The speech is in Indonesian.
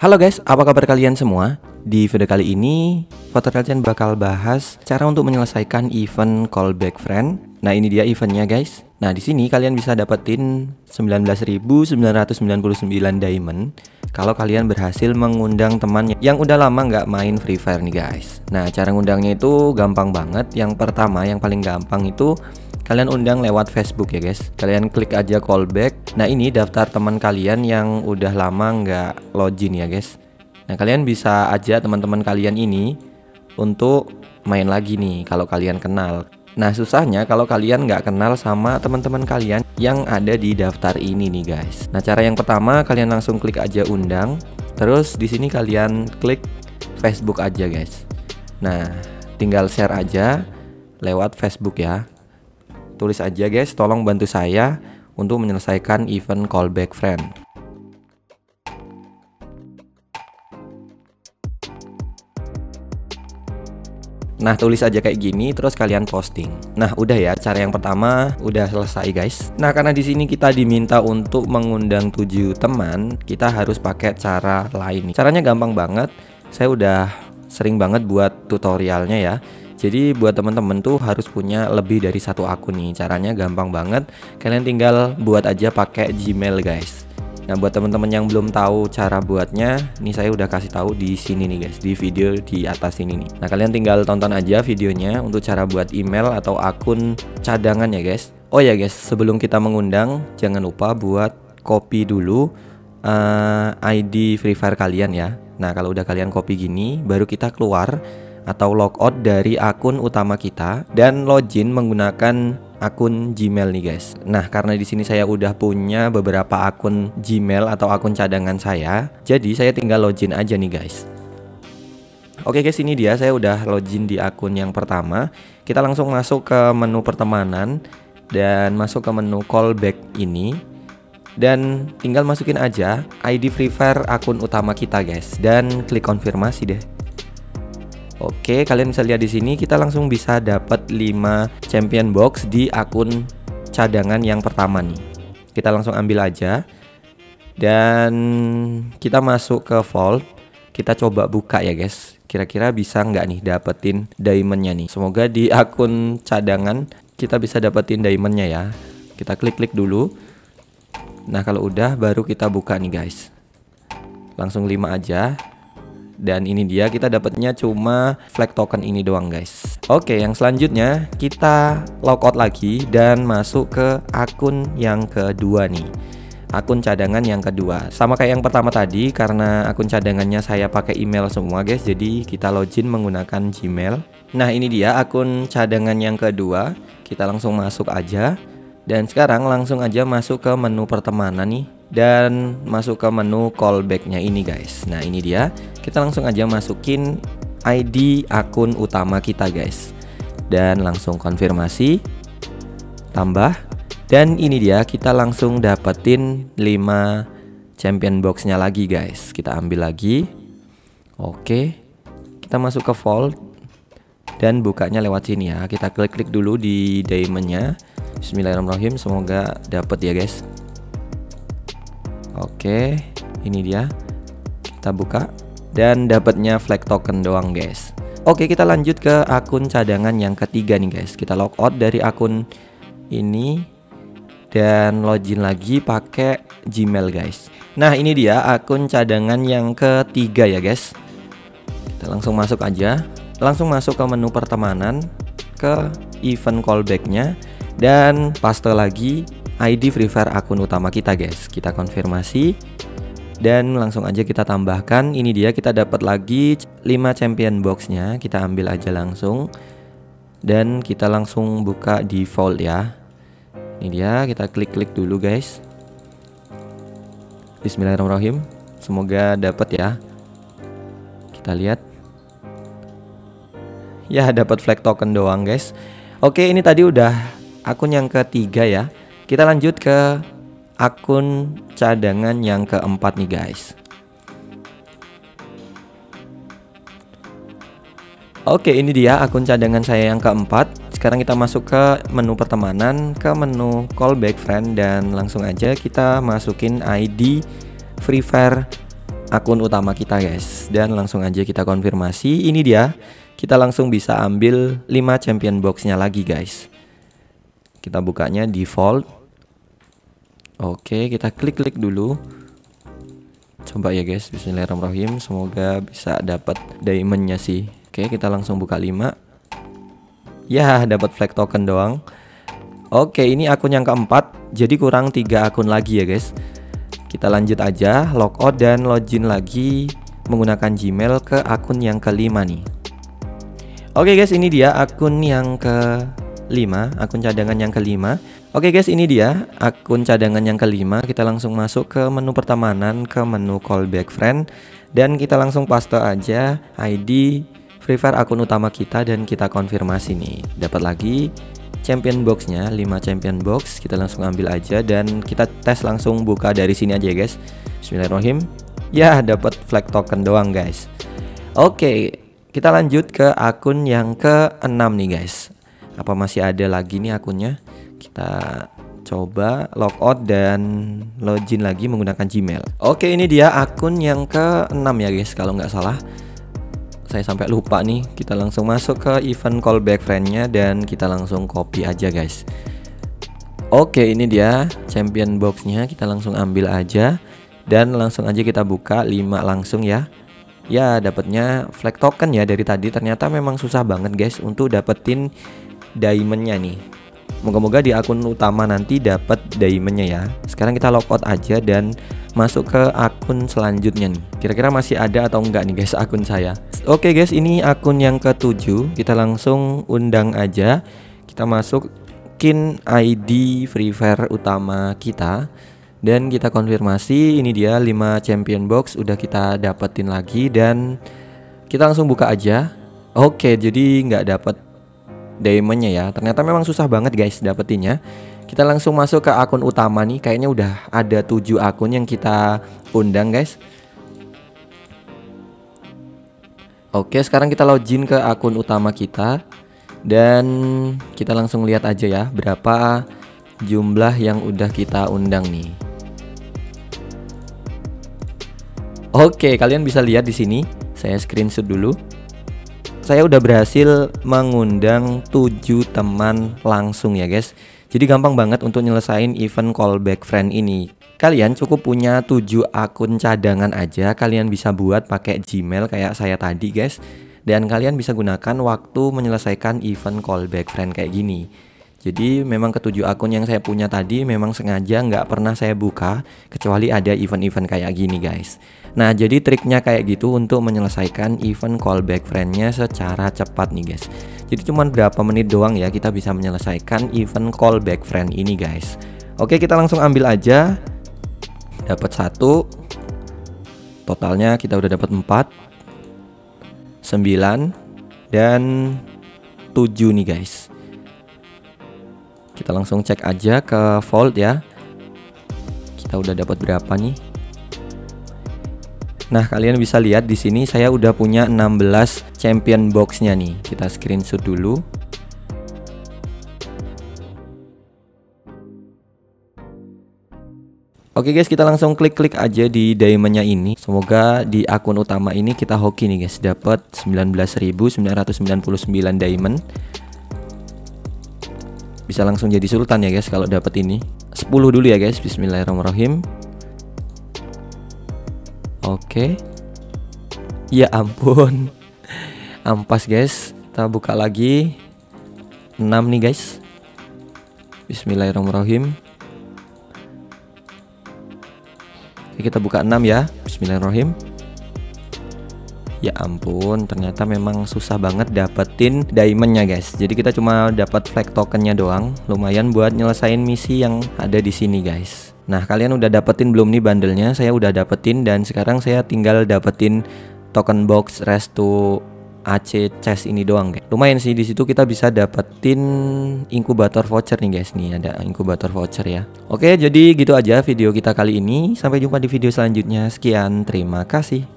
Halo guys, apa kabar kalian semua? Di video kali ini, Voter Legend bakal bahas cara untuk menyelesaikan event callback friend. Nah, ini dia eventnya guys. Nah, di sini kalian bisa dapetin 19.999 diamond kalau kalian berhasil mengundang teman yang udah lama nggak main Free Fire nih guys. Nah, cara ngundangnya itu gampang banget. Yang pertama, yang paling gampang itu kalian undang lewat Facebook ya guys. Kalian klik aja callback. Nah, ini daftar teman kalian yang udah lama nggak login ya guys. Nah, kalian bisa aja teman-teman kalian ini untuk main lagi nih kalau kalian kenal. Nah, susahnya kalau kalian nggak kenal sama teman-teman kalian yang ada di daftar ini nih guys. Nah, cara yang pertama kalian langsung klik aja undang. Terus di sini kalian klik Facebook aja guys. Nah, tinggal share aja lewat Facebook ya. Tulis aja guys, tolong bantu saya untuk menyelesaikan event callback friend. Nah, tulis aja kayak gini, terus kalian posting. Nah, udah ya, cara yang pertama udah selesai guys. Nah, karena di sini kita diminta untuk mengundang 7 teman, kita harus pakai cara lain. Caranya gampang banget. Saya udah sering banget buat tutorialnya ya. Jadi buat teman-teman tuh harus punya lebih dari satu akun nih. Caranya gampang banget. Kalian tinggal buat aja pakai Gmail guys. Nah, buat teman-teman yang belum tahu cara buatnya, nih saya udah kasih tahu di sini nih guys, di video di atas ini nih. Nah, kalian tinggal tonton aja videonya untuk cara buat email atau akun cadangan ya guys. Oh ya guys, sebelum kita mengundang, jangan lupa buat copy dulu ID Free Fire kalian ya. Nah, kalau udah kalian copy gini, baru kita keluar atau logout dari akun utama kita dan login menggunakan akun Gmail nih guys. Nah, karena di sini saya udah punya beberapa akun Gmail atau akun cadangan saya, jadi saya tinggal login aja nih guys. Oke guys, ini dia saya udah login di akun yang pertama. Kita langsung masuk ke menu pertemanan dan masuk ke menu callback ini. Dan tinggal masukin aja ID Free Fire akun utama kita guys dan klik konfirmasi deh. Oke, kalian bisa lihat di sini kita langsung bisa dapat 5 champion box di akun cadangan yang pertama nih. Kita langsung ambil aja. Dan kita masuk ke vault. Kita coba buka ya guys. Kira-kira bisa nggak nih dapetin diamondnya nih. Semoga di akun cadangan kita bisa dapetin diamondnya ya. Kita klik-klik dulu. Nah, kalau udah baru kita buka nih guys. Langsung 5 aja. Dan ini dia, kita dapatnya cuma flag token ini doang guys. Oke, yang selanjutnya kita logout lagi dan masuk ke akun yang kedua nih. Akun cadangan yang kedua. Sama kayak yang pertama tadi, karena akun cadangannya saya pakai email semua guys. Jadi kita login menggunakan Gmail. Nah, ini dia akun cadangan yang kedua. Kita langsung masuk aja. Dan sekarang langsung aja masuk ke menu pertemanan nih. Dan masuk ke menu callbacknya ini guys. Nah, ini dia. Kita langsung aja masukin ID akun utama kita guys. Dan langsung konfirmasi. Tambah. Dan ini dia, kita langsung dapetin 5 champion boxnya lagi guys. Kita ambil lagi. Oke. Kita masuk ke vault. Dan bukanya lewat sini ya. Kita klik-klik dulu di diamondnya. Bismillahirrahmanirrahim. Semoga dapet ya guys. Oke, ini dia. Kita buka dan dapatnya flag token doang guys. Oke, kita lanjut ke akun cadangan yang ketiga nih guys. Kita logout dari akun ini dan login lagi pakai Gmail guys. Nah, ini dia akun cadangan yang ketiga ya guys. Kita langsung masuk aja. Langsung masuk ke menu pertemanan, ke event callbacknya, dan paste lagi ID Free Fire akun utama kita guys. Kita konfirmasi dan langsung aja kita tambahkan. Ini dia, kita dapat lagi 5 champion boxnya. Kita ambil aja langsung. Dan kita langsung buka default ya. Ini dia, kita klik-klik dulu guys. Bismillahirrahmanirrahim. Semoga dapat ya. Kita lihat. Ya, dapat flag token doang guys. Oke, ini tadi udah akun yang ketiga ya. Kita lanjut ke akun cadangan yang keempat nih guys. Oke, ini dia akun cadangan saya yang keempat. Sekarang kita masuk ke menu pertemanan, ke menu callback friend, dan langsung aja kita masukin ID Free Fire akun utama kita guys. Dan langsung aja kita konfirmasi. Ini dia, kita langsung bisa ambil 5 champion boxnya lagi guys. Kita bukanya default. Oke, kita klik dulu. Coba ya guys, bismillahirrahmanirrahim. Semoga bisa dapat diamondnya sih. Oke, kita langsung buka 5. Ya, dapat flag token doang. Oke, ini akun yang keempat. Jadi kurang 3 akun lagi ya guys. Kita lanjut aja, logout dan login lagi menggunakan Gmail ke akun yang kelima nih. Oke guys, ini dia akun yang kelima, akun cadangan yang kelima. Oke guys, ini dia akun cadangan yang kelima. Kita langsung masuk ke menu pertemanan, ke menu callback friend, dan kita langsung paste aja ID Free Fire akun utama kita dan kita konfirmasi nih. Dapat lagi champion boxnya, 5 champion box. Kita langsung ambil aja dan kita tes langsung buka dari sini aja ya guys. Bismillahirrahmanirrahim. Ya, dapat flag token doang guys. Oke, kita lanjut ke akun yang ke-6 nih guys. Apa masih ada lagi nih akunnya? Kita coba logout dan login lagi menggunakan Gmail. Oke, ini dia akun yang ke-6 ya guys, kalau nggak salah. Saya sampai lupa nih. Kita langsung masuk ke event callback friend-nya dan kita langsung copy aja guys. Oke, ini dia champion box-nya. Kita langsung ambil aja dan langsung aja kita buka 5 langsung ya. Ya, dapatnya flag token ya dari tadi. Ternyata memang susah banget guys untuk dapetin diamond-nya nih. Moga-moga di akun utama nanti dapat diamond-nya ya. Sekarang kita logout aja dan masuk ke akun selanjutnya nih. Kira-kira masih ada atau enggak nih guys akun saya. Oke guys, ini akun yang ke-7. Kita langsung undang aja. Kita masukin ID Free Fire utama kita dan kita konfirmasi. Ini dia 5 champion box udah kita dapetin lagi dan kita langsung buka aja. Oke, jadi nggak dapet diamondnya ya. Ternyata memang susah banget guys dapetinnya. Kita langsung masuk ke akun utama nih. Kayaknya udah ada 7 akun yang kita undang guys. Oke, sekarang kita login ke akun utama kita dan kita langsung lihat aja ya berapa jumlah yang udah kita undang nih. Oke, kalian bisa lihat di sini. Saya screenshot dulu. Saya udah berhasil mengundang 7 teman langsung ya guys. Jadi gampang banget untuk nyelesain event callback friend ini. Kalian cukup punya 7 akun cadangan aja. Kalian bisa buat pakai Gmail kayak saya tadi guys. Dan kalian bisa gunakan waktu menyelesaikan event callback friend kayak gini. Jadi memang ke-7 akun yang saya punya tadi memang sengaja nggak pernah saya buka kecuali ada event-event kayak gini guys. Nah, jadi triknya kayak gitu untuk menyelesaikan event callback friend-nya secara cepat nih guys. Jadi cuman berapa menit doang ya kita bisa menyelesaikan event callback friend ini guys. Oke, kita langsung ambil aja. Dapat 1. Totalnya kita udah dapat 4, 9 dan 7 nih guys. Kita langsung cek aja ke vault ya. Kita udah dapat berapa nih? Nah, kalian bisa lihat di sini saya udah punya 16 champion box-nya nih. Kita screenshot dulu. Oke guys, kita langsung klik aja di diamond-nya ini. Semoga di akun utama ini kita hoki nih guys, dapat 19.999 diamond. Bisa langsung jadi sultan ya guys kalau dapat ini. 10 dulu ya guys. Bismillahirrahmanirrahim. Oke. Ya ampun. Ampas guys. Kita buka lagi. 6 nih guys. Bismillahirrahmanirrahim. Oke, kita buka 6 ya. Bismillahirrahmanirrahim. Ya ampun, ternyata memang susah banget dapetin diamondnya guys. Jadi kita cuma dapat flag tokennya doang. Lumayan buat nyelesain misi yang ada di sini guys. Nah, kalian udah dapetin belum nih bandelnya? Saya udah dapetin dan sekarang saya tinggal dapetin token box Resto AC chest ini doang guys. Lumayan sih, di situ kita bisa dapetin inkubator voucher nih guys. Nih ada inkubator voucher ya. Oke, jadi gitu aja video kita kali ini. Sampai jumpa di video selanjutnya. Sekian, terima kasih.